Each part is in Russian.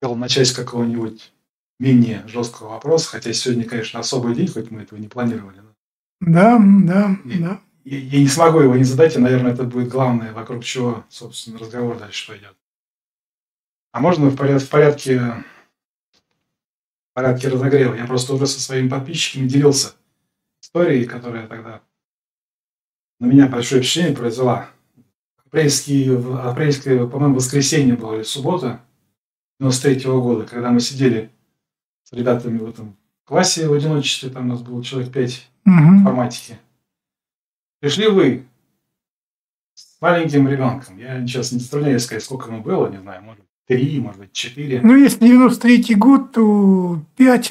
Хотел начать с какого-нибудь менее жесткого вопроса, хотя сегодня, конечно, особый день, хоть мы этого не планировали. Да, да, Я, да. я не смогу его не задать, и, наверное, это будет главное, вокруг чего, собственно, разговор дальше пойдет. А можно в порядке разогрева? Я просто уже со своими подписчиками делился историей, которая тогда на меня большое впечатление произвела. Апрельское, по-моему, воскресенье было или суббота 93-го года, когда мы сидели с ребятами в этом классе в одиночестве, там у нас было человек 5 информатики. Пришли вы с маленьким ребенком. Я сейчас не заставляю сказать, сколько ему было, не знаю, может быть, 3, может быть, 4. Ну, если 93-й год, то 5.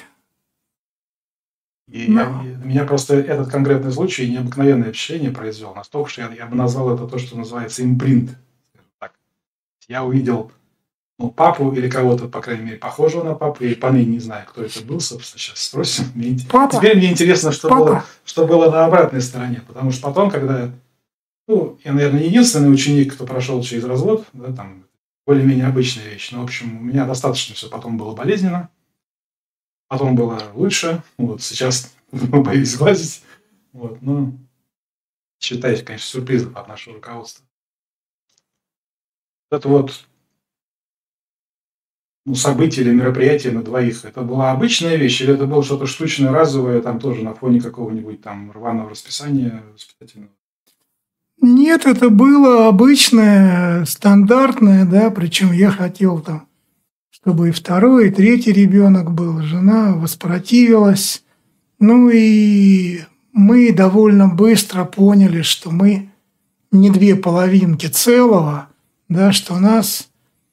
И меня просто этот конкретный случай необыкновенное впечатление произвел. Настолько, что я бы назвал это то, что называется импринт. Скажем так. Я увидел папу или кого-то, по крайней мере, похожего на папу. Я и поныне не знаю, кто это был, собственно, сейчас спросим. Папа? Теперь мне интересно, что было на обратной стороне. Потому что потом, когда... я, наверное, не единственный ученик, кто прошел через развод, да, там более-менее обычная вещь. Но, в общем, у меня достаточно все потом было болезненно. Потом было лучше. Вот сейчас боюсь сглазить. Вот, но считаюсь, конечно, сюрпризом от нашего руководства. Это вот событие или мероприятие на двоих. Это была обычная вещь или это было что-то штучное, разовое, там тоже на фоне какого-нибудь там рваного расписания воспитательного? Нет, это было обычное, стандартное, да, причем я хотел там, чтобы и второй, и третий ребенок был. Жена воспротивилась. Ну и мы довольно быстро поняли, что мы не две половинки целого, да, что нас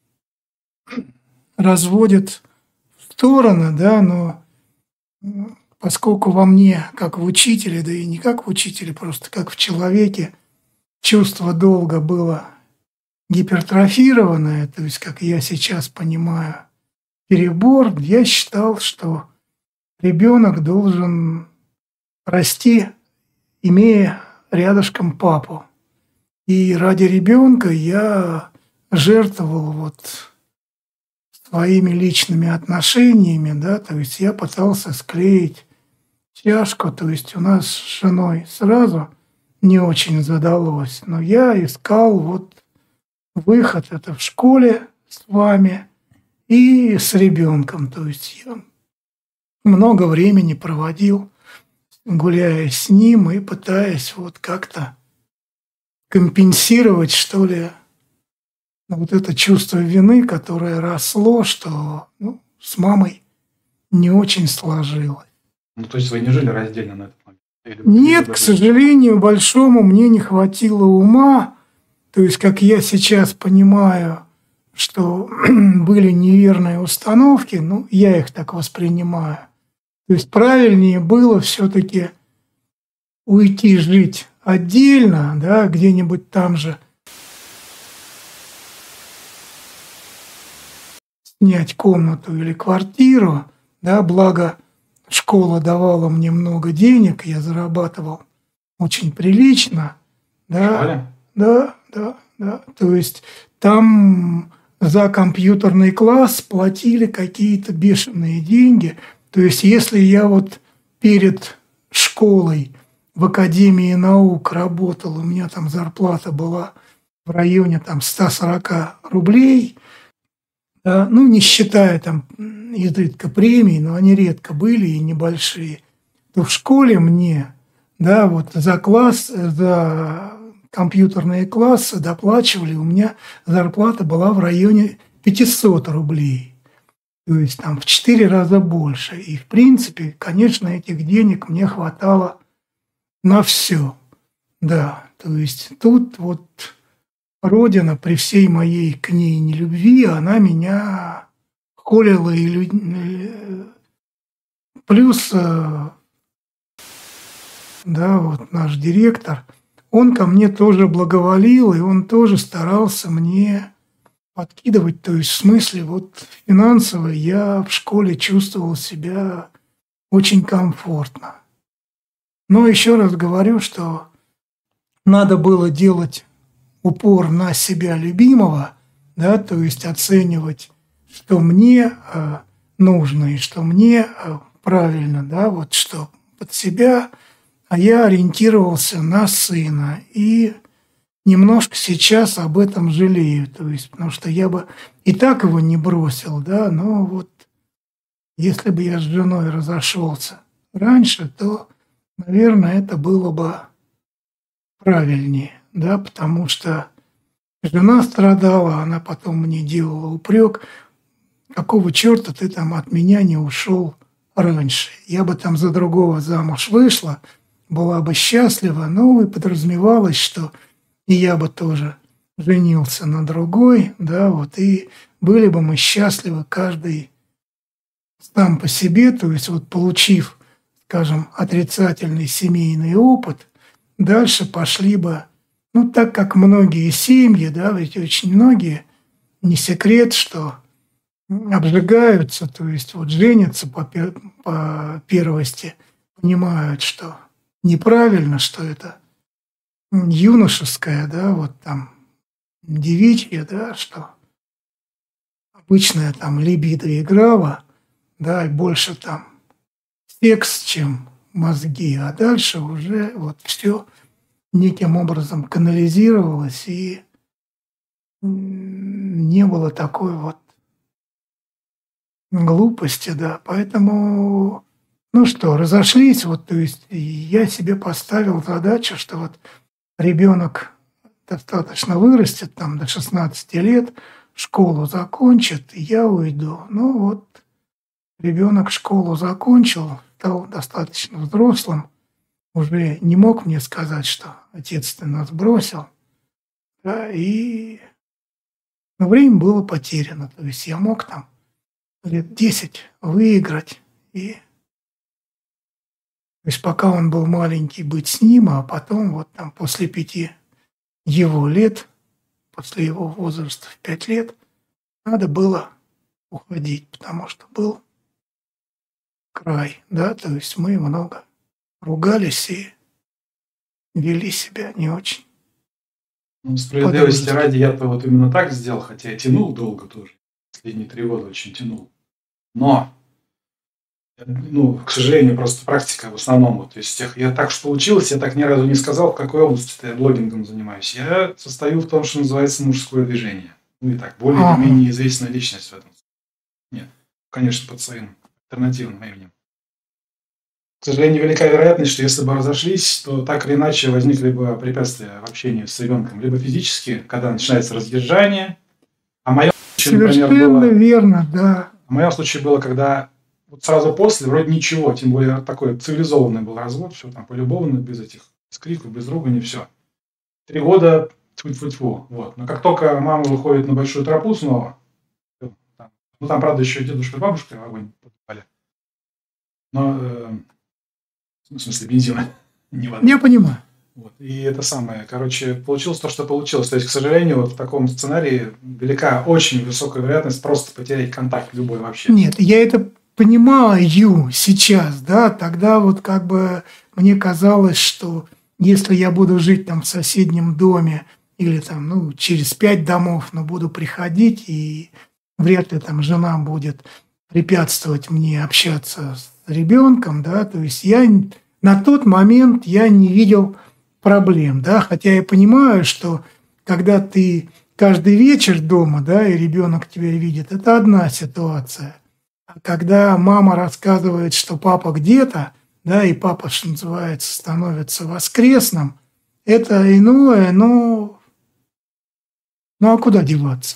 разводят в стороны, да, но поскольку во мне, как в учителе, да и не как в учителе, просто как в человеке, чувство долга было гипертрофированное, то есть, как я сейчас понимаю, перебор, я считал, что ребенок должен расти, имея рядышком папу. И ради ребенка я жертвовал вот своими личными отношениями, да, то есть я пытался склеить чашку, то есть у нас с женой сразу не очень задалось, но я искал вот выход это в школе с вами и с ребенком, то есть я много времени проводил, гуляя с ним и пытаясь вот как-то компенсировать, что ли, вот это чувство вины, которое росло, что с мамой не очень сложилось. То есть вы не жили раздельно на этот момент? Нет, к сожалению, большому мне не хватило ума. То есть, как я сейчас понимаю, что были неверные установки, я их так воспринимаю. То есть, правильнее было все-таки уйти жить отдельно, да, где-нибудь там же, снять комнату или квартиру, да, благо школа давала мне много денег, я зарабатывал очень прилично, да, да. То есть там за компьютерный класс платили какие-то бешеные деньги. То есть если я вот перед школой в Академии наук работал, у меня там зарплата была в районе там 140 рублей, да, не считая там изредка премий, но они редко были и небольшие, то в школе мне, да, вот за класс, за компьютерные классы доплачивали, у меня зарплата была в районе 500 рублей. То есть там в 4 раза больше. И в принципе, конечно, этих денег мне хватало на все. Да, то есть тут вот Родина при всей моей к ней нелюбви, она меня холила и плюс, да, вот наш директор, он ко мне тоже благоволил, и он тоже старался мне подкидывать, то есть в смысле вот финансово я в школе чувствовал себя очень комфортно. Но еще раз говорю, что надо было делать упор на себя любимого, да, то есть оценивать, что мне нужно и что мне правильно, да, вот что под себя, а я ориентировался на сына и немножко сейчас об этом жалею, то есть, потому что я бы и так его не бросил, да, но вот если бы я с женой разошелся раньше, то, наверное, это было бы правильнее, да, потому что жена страдала, она потом мне делала упрек, какого черта ты там от меня не ушел раньше. Я бы там за другого замуж вышла, была бы счастлива, но и подразумевалось, что и я бы тоже женился на другой, да, вот, и были бы мы счастливы каждый сам по себе, то есть вот получив, скажем, отрицательный семейный опыт, дальше пошли бы, ну, так как многие семьи, да, ведь очень многие, не секрет, что обжигаются, то есть вот женятся по первости, понимают, что неправильно, что это юношеское, да, вот там девичье, да, что обычная там либидо играла, да, и больше там секс, чем мозги, а дальше уже вот все неким образом канализировалось, и не было такой вот глупости, да, поэтому, ну что, разошлись, вот, то есть я себе поставил задачу, что вот ребенок достаточно вырастет, там, до 16 лет, школу закончит, и я уйду. Ну вот, ребенок школу закончил, стал достаточно взрослым, уже не мог мне сказать, что отец ты нас бросил, да, и время было потеряно, то есть я мог там лет 10 выиграть, и то есть пока он был маленький, быть с ним, а потом вот там после 5 его лет, после его возраста в 5 лет, надо было уходить, потому что был край, да, то есть мы много ругались и вели себя не очень. Ну, справедливости ради, я-то вот именно так сделал, хотя я тянул долго тоже. Последние 3 года очень тянул. Но, ну, к сожалению, просто практика в основном. Вот, то есть я так что получилось, я так ни разу не сказал, в какой области я блогингом занимаюсь. Я состою в том, что называется мужское движение. Ну и так, более или менее известная личность в этом. Нет, конечно, под своим альтернативным именем. К сожалению, велика вероятность, что если бы разошлись, то так или иначе возникли бы препятствия в общении с ребенком. Либо физически, когда начинается разъезжание. А в моем случае, совершенно например, было, верно, да. в моем случае было, когда вот сразу после, вроде ничего, тем более такой цивилизованный был развод, все там полюбовано, без этих скриков, без ругани, все. 3 года, тьфу-тьфу-тьфу, вот. Но как только мама выходит на большую тропу снова, ну там, правда, еще дедушка и бабушка в огонь попали. Но, в смысле, бензина не воды. Я понимаю. Вот. И это самое, короче, получилось то, что получилось. То есть, к сожалению, вот в таком сценарии велика очень высокая вероятность просто потерять контакт любой вообще. Нет, я это понимаю сейчас, да, тогда вот как бы мне казалось, что если я буду жить там в соседнем доме или там, ну, через 5 домов, но буду приходить, и вряд ли там жена будет препятствовать мне общаться с ребенком, да, то есть я на тот момент я не видел проблем, да, хотя я понимаю, что когда ты каждый вечер дома, да, и ребенок тебя видит, это одна ситуация. А когда мама рассказывает, что папа где-то, да, и папа, что называется, становится воскресным, это иное, но ну а куда деваться?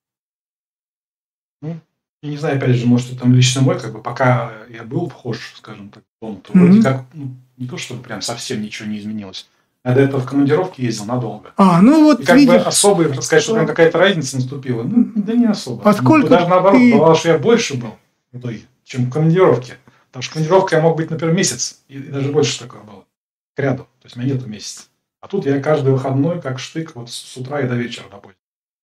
Ну, я не знаю, опять же, может, это там лично мой, как бы, пока я был вхож, скажем так, в дом, то вроде как, ну, не то, чтобы прям совсем ничего не изменилось. Я до этого в командировке ездил надолго. Ну вот и как видишь, бы особо, так сказать, что прям какая-то разница наступила, ну, да не особо. Поскольку даже наоборот, ты... бывало, что я больше был в итоге, чем в командировке. Потому что командировка я мог быть, например, месяц, и даже больше такое было, к ряду. То есть у меня нету месяца. А тут я каждый выходной, как штык, вот с утра и до вечера работаю.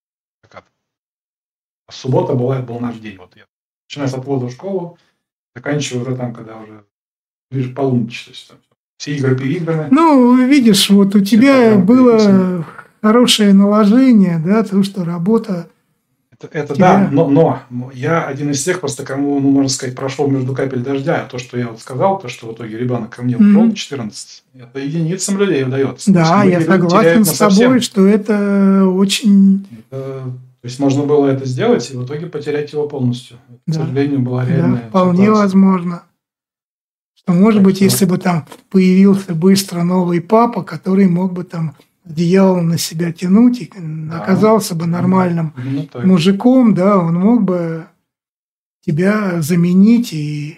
А суббота был наш день. Вот я начинаю с отвода в школу, заканчиваю уже там, когда уже ближе к полуночи. То есть там все игры переиграны. Ну, видишь, вот у тебя было хорошее наложение, да, то, что работа Это да, но я один из тех, просто кому, можно сказать, прошел между капель дождя. То, что я вот сказал, то, что в итоге ребенок ко мне ушел, 14, это единицам людей удается. Да, я согласен с тобой, что это очень... То есть можно было это сделать и в итоге потерять его полностью. К сожалению, была реальная вполне ситуация. Возможно. Что, может быть, если бы там появился быстро новый папа, который мог бы там одеяло на себя тянуть и оказался бы нормальным мужиком, да, он мог бы тебя заменить и...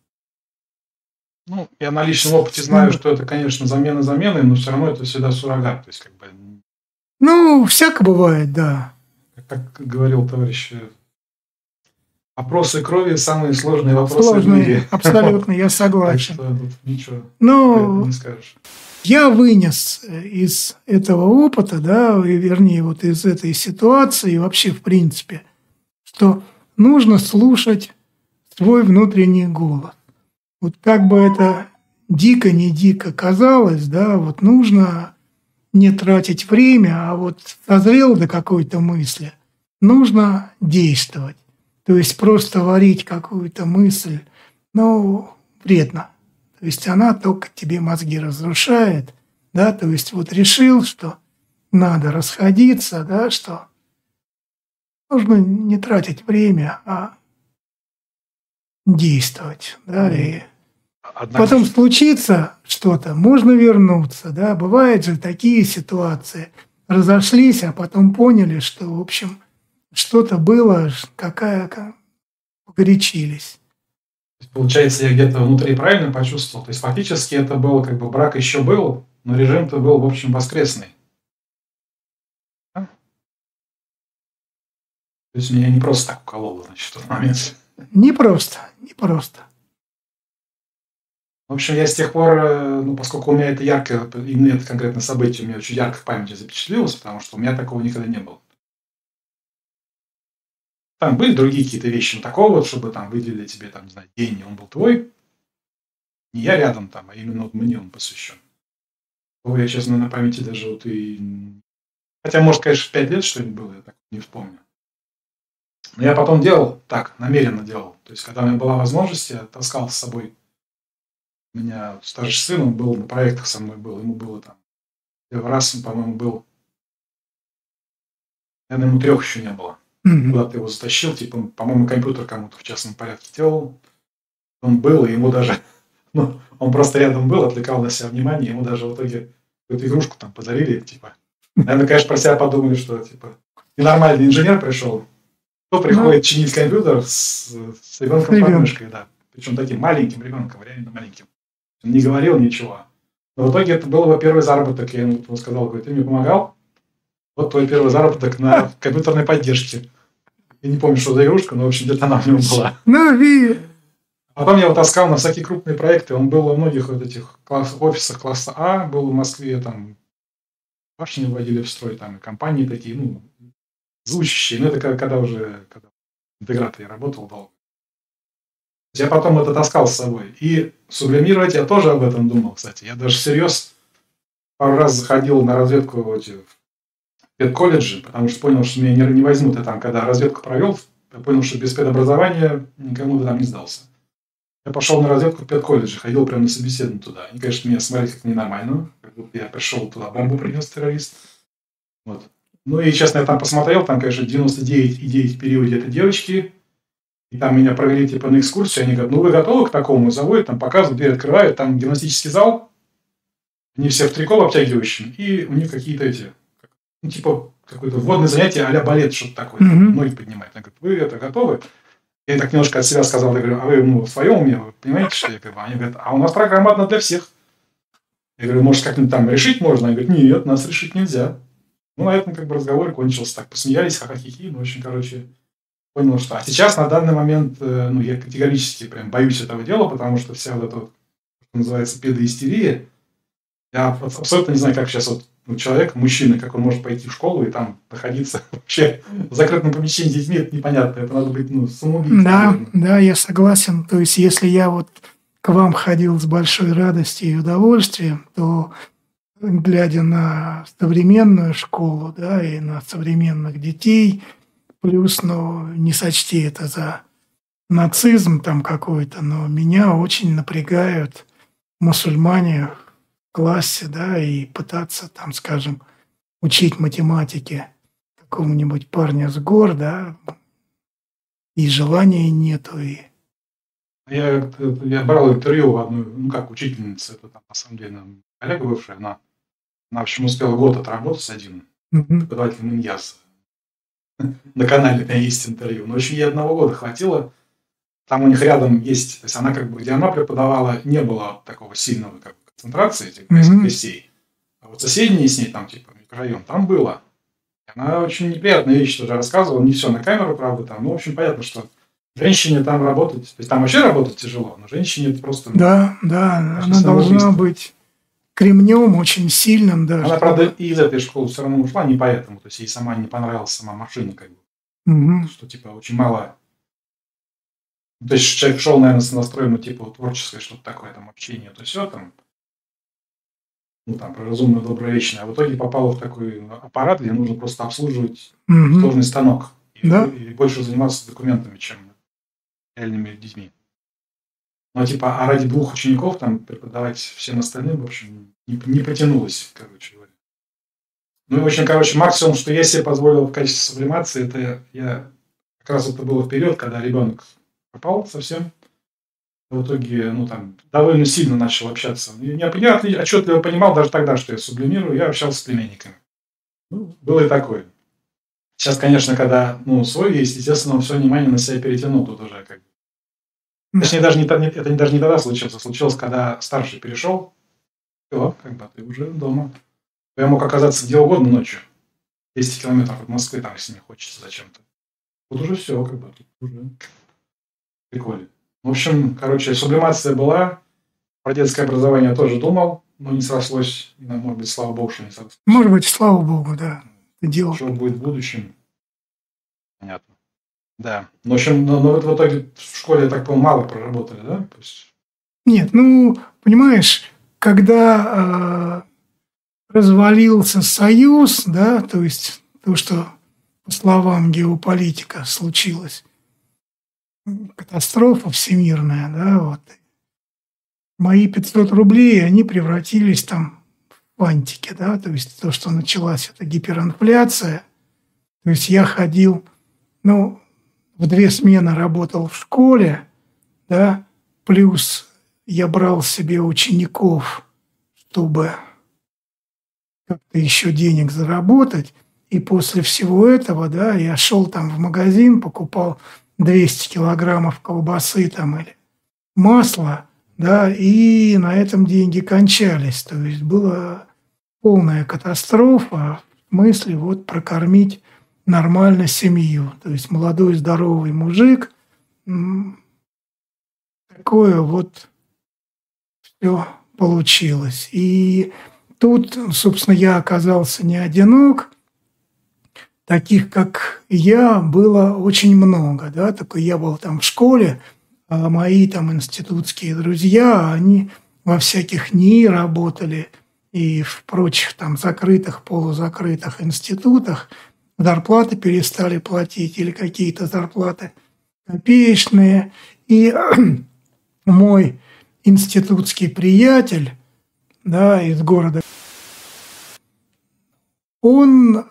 Ну, я на личном опыте знаю, что это, конечно, замена заменой, но все равно это всегда суррогат. То есть, как бы... Ну, всяко бывает, да. Как говорил товарищ, опросы крови – самые сложные вопросы в мире. Абсолютно, я согласен. Так что тут ничего не скажешь. Я вынес из этого опыта, да, вернее, вот из этой ситуации, вообще, в принципе, что нужно слушать свой внутренний голос. Вот как бы это дико, не дико казалось, да, вот нужно не тратить время, а вот созрел до какой-то мысли, нужно действовать. То есть просто варить какую-то мысль, ну, вредно. То есть она только тебе мозги разрушает, да, то есть вот решил, что надо расходиться, да, что нужно не тратить время, а действовать, да, и потом случится что-то, можно вернуться, да, бывают же такие ситуации, разошлись, а потом поняли, что, в общем, что-то было, погорячились. Получается, я где-то внутри правильно почувствовал. То есть фактически это был, как бы, брак еще был, но режим-то был, в общем, воскресный. Да? То есть меня не просто так укололо, значит, в тот момент. Не просто. В общем, я с тех пор, ну, поскольку у меня это ярко, именно это конкретное событие у меня очень ярко в памяти запечатлелось, потому что у меня такого никогда не было. Там были другие какие-то вещи, но такого вот, чтобы там выделили тебе, там, не знаю, день, он был твой, не я рядом там, а именно вот мне он посвящен. Я, честно, на памяти даже вот и... Хотя, может, конечно, 5 лет что-нибудь было, я так не вспомню. Но я потом делал так, намеренно делал. То есть, когда у меня была возможность, я таскал с собой. У меня старший сын, он был на проектах со мной был, ему было там... Первый раз, по-моему, был... Наверное, ему 3 еще не было. Куда-то его затащил, типа, по-моему, компьютер кому-то в частном порядке делал. Он был, и ему даже... Ну, он просто рядом был, отвлекал на себя внимание, ему даже в итоге какую-то игрушку там подарили, типа. Наверное, конечно, про себя подумали, что, типа, ненормальный инженер пришел, кто приходит чинить компьютер с ребенком под мышкой, да. Причем таким маленьким ребенком, реально маленьким. Он не говорил ничего. Но в итоге это был его первый заработок. Я ему сказал, говорю, ты мне помогал? Вот твой первый заработок на компьютерной поддержке. Я не помню, что за игрушка, но, в общем, где-то она в нем была. Потом я его таскал на всякие крупные проекты. Он был во многих вот этих офисах класса А, был в Москве, там башни вводили в строй, там и компании такие, ну, звучащие. Ну, это когда уже в интеграторе работал долго. Я потом это таскал с собой. И сублимировать я тоже об этом думал, кстати. Я даже всерьез пару раз заходил на разведку в педколледжи, потому что понял, что меня не возьмут. Я там, когда разведку провел, я понял, что без педобразования никому там не сдался. Я пошел на разведку в педколледже, ходил прямо на собеседование туда. Они, конечно, меня смотрели как ненормальную, как будто я пришел туда, бомбу принес террорист. Вот. Ну и, честно, я там посмотрел, там, конечно, 99,9 в периоде это девочки. И там меня провели типа на экскурсию, они говорят, ну вы готовы к такому? Заводят, там показывают, дверь открывают, там гимнастический зал, они все в трико обтягивающем, и у них какие-то эти, ну типа какое-то вводное занятие а-ля балет, что-то такое, ноги поднимают. Они говорят, вы это готовы? Я так немножко от себя сказал, я говорю, а вы в своем уме, вы понимаете, что я говорю? Они говорят, а у нас программа одна для всех. Я говорю, может как-нибудь там решить можно? Они говорят, нет, нас решить нельзя. Ну на этом как бы разговор кончился, так посмеялись, ха-ха-хи-хи, ну в общем, короче... Понял, что... А сейчас, на данный момент, ну, я категорически прям боюсь этого дела, потому что вся вот эта, вот, что называется, педоистерия, я абсолютно не знаю, как сейчас вот человек, мужчина, как он может пойти в школу и там находиться вообще в закрытом помещении с детьми, это непонятно, это надо быть, ну, самоубийцей. Да, я согласен. То есть, если я вот к вам ходил с большой радостью и удовольствием, то, глядя на современную школу, да, и на современных детей, плюс, ну, не сочти это за нацизм там какой-то, но меня очень напрягают мусульмане в классе, да, и пытаться там, скажем, учить математике какому-нибудь парня с гор, да, и желания нету, и... Я брал интервью у одной, ну как, учительницы, это там, на самом деле, коллега бывшая, она в общем, успела год отработать один, преподавателем Иньяса. На канале у меня есть интервью. Но очень ей 1 года хватило. Там у них рядом есть, то есть она как бы, где она преподавала, не было такого сильного как бы, концентрации этих гостей. А вот соседний с ней, там типа микрорайон, там было. И она очень неприятные вещи тоже рассказывала. Не все на камеру, правда, там. Ну, в общем, понятно, что женщине там работать, то есть там вообще работать тяжело, но женщине это просто... Да, она должна быть кремнем очень сильным даже. Она, правда, и из этой школы все равно ушла, не поэтому. То есть ей сама не понравилась сама машина, как бы. Что типа очень мало. То есть человек шел, наверное, с настроем, типа творческое, что-то такое, там, общение, то все там. Ну, там, про разумное, доброе, вечное. А в итоге попал в такой аппарат, где нужно просто обслуживать сложный станок. И больше заниматься документами, чем реальными детьми. Ну, типа, а ради 2 учеников там преподавать всем остальным, в общем, не потянулось, короче говоря. Ну, и, в общем, максимум, что я себе позволил в качестве сублимации, это я... Как раз это было в период, когда ребенок пропал совсем. В итоге, ну, там, довольно сильно начал общаться. Я отчетливо понимал даже тогда, что я сублимирую, я общался с племянниками. Ну, было и такое. Сейчас, конечно, когда, ну, свой есть, естественно, он все внимание на себя перетянул тут уже, как бы. Точнее, это даже не тогда случилось. Случилось, когда старший перешел. Все, как бы ты уже дома. Я мог оказаться где угодно ночью. 200 километров от Москвы, там, если мне хочется зачем-то. Тут уже все, как бы, тут уже прикольно. В общем, короче, сублимация была. Про детское образование тоже думал, но не срослось. И, может быть, слава богу, что не срослось. Может быть, слава богу, да. Что будет в будущем? Понятно. Да. В общем, но в итоге в школе, я так понимаю, мало проработали, да? То есть... Нет, ну, понимаешь, когда развалился Союз, да, то есть то, что, по словам геополитика, случилось, катастрофа всемирная, да, вот. Мои 500 рублей, они превратились там в фантики, да, то есть то, что началась эта гиперинфляция. То есть я ходил, ну, в 2 смены работал в школе, да, плюс я брал себе учеников, чтобы как-то еще денег заработать. И после всего этого, да, я шел там в магазин, покупал 200 килограммов колбасы там или масла, да, и на этом деньги кончались. То есть была полная катастрофа в смысле вот прокормить нормально семью. То есть молодой здоровый мужик, такое вот все получилось. И тут, собственно, я оказался не одинок. Таких, как я, было очень много. Да? Такой я был там в школе, а мои там институтские друзья, они во всяких НИИ работали и в прочих там закрытых, полузакрытых институтах. Зарплаты перестали платить или какие-то зарплаты копеечные. И мой институтский приятель, да, из города, он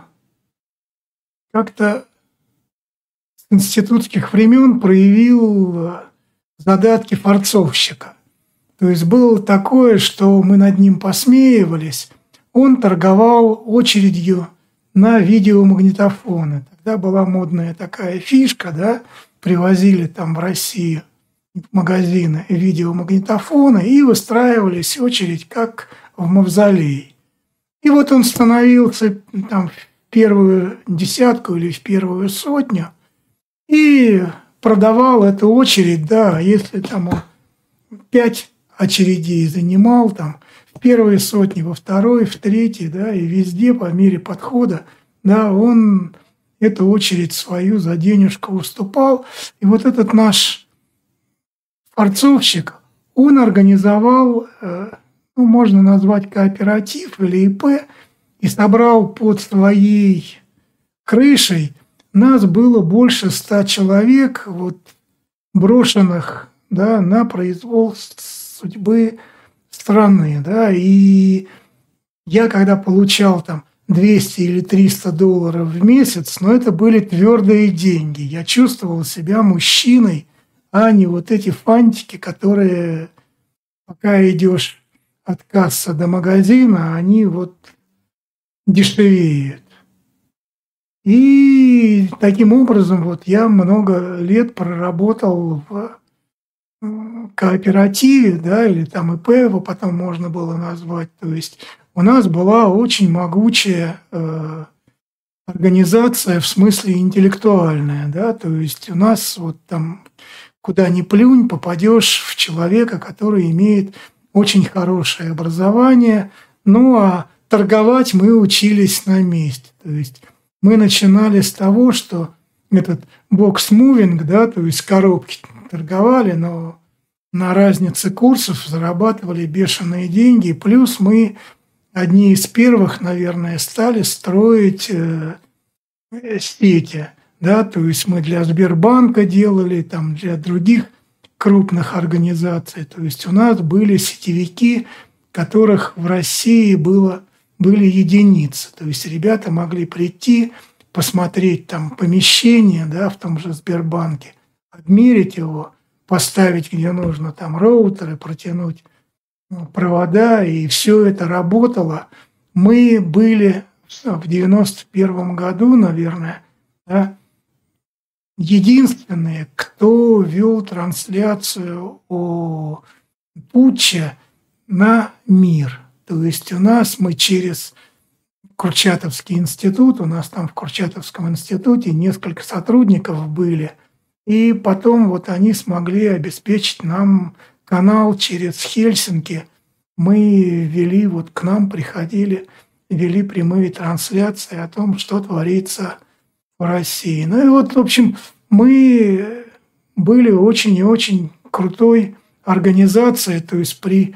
как-то с институтских времен проявил задатки форцовщика. То есть было такое, что мы над ним посмеивались. Он торговал очередью на видеомагнитофоны. Тогда была модная такая фишка, да, привозили там в Россию в магазины видеомагнитофоны и выстраивались очередь, как в мавзолей. И вот он становился там в первую десятку или в первую сотню и продавал эту очередь, да, если там он 5 очередей занимал, там, в первой сотне, во второй, в третьей, да, и везде по мере подхода, да, он эту очередь свою за денежку уступал. И вот этот наш форцовщик, он организовал, ну, можно назвать кооператив или ИП, и собрал под своей крышей нас было больше 100 человек, вот, брошенных, да, на произвол судьбы страны, да, и я когда получал там 200 или 300 долларов в месяц, но это были твердые деньги. Я чувствовал себя мужчиной, а не вот эти фантики, которые, пока идешь от кассы до магазина, они вот дешевеют. И таким образом вот я много лет проработал в кооперативе, да, или там ИП его потом можно было назвать. То есть у нас была очень могучая организация в смысле интеллектуальная, да, то есть у нас вот там куда ни плюнь, попадешь в человека, который имеет очень хорошее образование, ну а торговать мы учились на месте, то есть мы начинали с того, что этот бокс-мувинг, да, то есть коробки торговали, но на разнице курсов зарабатывали бешеные деньги. Плюс мы одни из первых, наверное, стали строить сети. Да, то есть мы для Сбербанка делали, там, для других крупных организаций. То есть у нас были сетевики, которых в России были единицы. То есть ребята могли прийти, посмотреть там помещение, да, в том же Сбербанке, отмерить его, поставить где нужно, там роутеры, протянуть провода, и все это работало. Мы были в 91 году, наверное, да, единственные, кто вел трансляцию о путче на мир. То есть у нас мы через Курчатовский институт, у нас там в Курчатовском институте несколько сотрудников были, и потом вот они смогли обеспечить нам канал через Хельсинки. Мы вели, вот к нам приходили, вели прямые трансляции о том, что творится в России. Ну и вот, в общем, мы были очень и очень крутой организацией, то есть при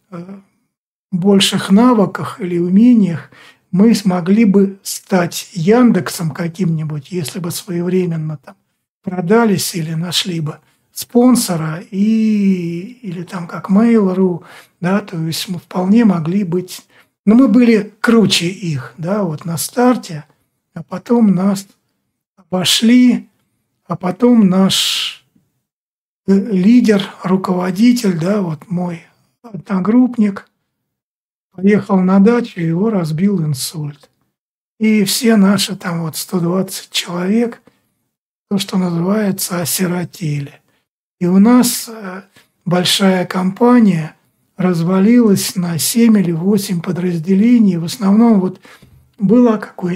больших навыках или умениях мы смогли бы стать Яндексом каким-нибудь, если бы своевременно там продались или нашли бы спонсора, или там как Mail.ru, да, то есть мы вполне могли быть, но мы были круче их, да, вот на старте, а потом нас обошли, а потом наш лидер, руководитель, да, вот мой одногруппник, поехал на дачу, его разбил инсульт. И все наши там вот 120 человек, то, что называется, осиротели. И у нас большая компания развалилась на 7 или 8 подразделений. В основном вот был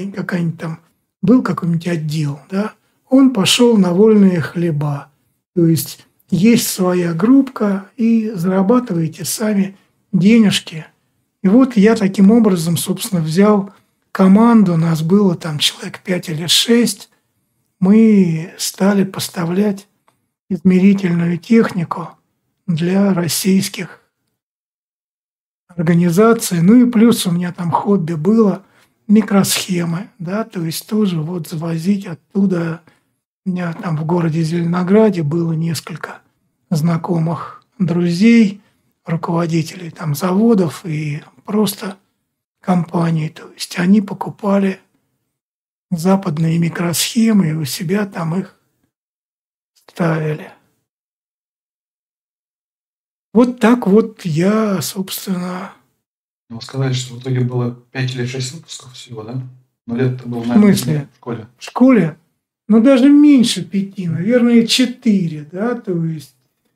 какой-нибудь отдел, да, он пошел на вольные хлеба. То есть есть своя группка и зарабатываете сами денежки. И вот я таким образом, собственно, взял команду, нас было там человек 5 или 6, мы стали поставлять измерительную технику для российских организаций. Ну и плюс у меня там хобби было микросхемы, да, то есть тоже вот завозить оттуда. У меня там в городе Зеленограде было несколько знакомых друзей, руководителей там заводов и просто компаний. То есть они покупали западные микросхемы и у себя там их ставили. Вот так вот я, собственно... Вы сказали, что в итоге было 5 или 6 выпусков всего, да? Но лет-то было, наверное, в смысле? В школе. В школе? Ну, даже меньше 5, наверное, 4, да, то есть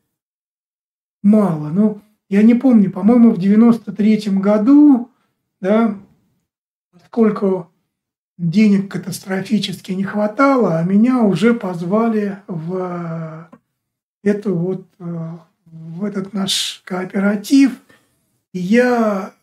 мало. Ну, я не помню, по-моему, в 93-м году, да, сколько денег катастрофически не хватало, а меня уже позвали в этот наш кооператив. И я,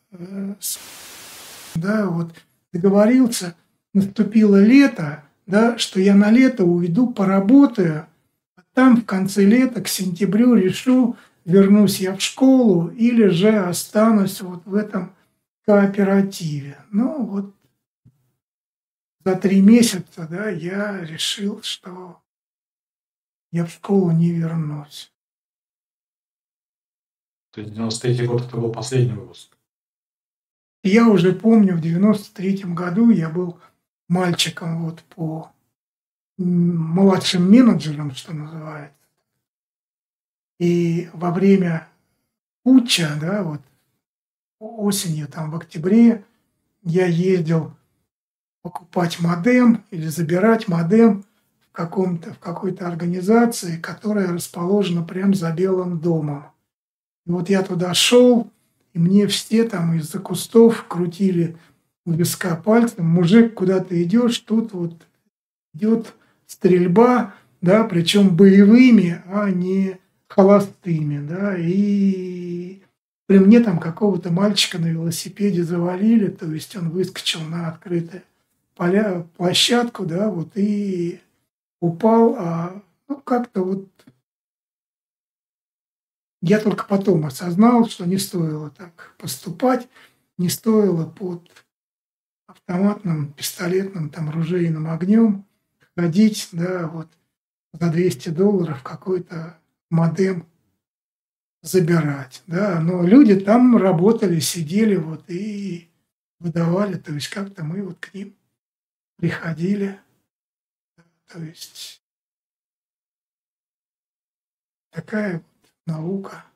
да, вот договорился, наступило лето, да, что я на лето уйду, поработаю, а там в конце лета, к сентябрю решу, вернусь я в школу или же останусь вот в этом кооперативе. Ну, вот за 3 месяца, да, я решил, что я в школу не вернусь. То есть 93-й год это был последний выпуск. И я уже помню, в 93-м году я был мальчиком вот по младшим менеджерам, что называется. И во время путча, да, вот осенью, там в октябре, я ездил покупать модем или забирать модем в какой-то организации, которая расположена прямо за Белым домом. И вот я туда шел, и мне все там из-за кустов крутили у виска пальцем: мужик, куда ты идешь? Тут вот идет стрельба, да, причем боевыми, а не холостыми, да, и при мне там какого-то мальчика на велосипеде завалили, то есть он выскочил на открытую площадку, да, вот, и упал, ну, как-то вот я только потом осознал, что не стоило так поступать, не стоило под автоматным, пистолетным, там, ружейным огнем ходить, да, вот, за $200 какой-то модем забирать, да. Но люди там работали, сидели вот и выдавали, то есть как-то мы вот к ним приходили, то есть такая вот наука.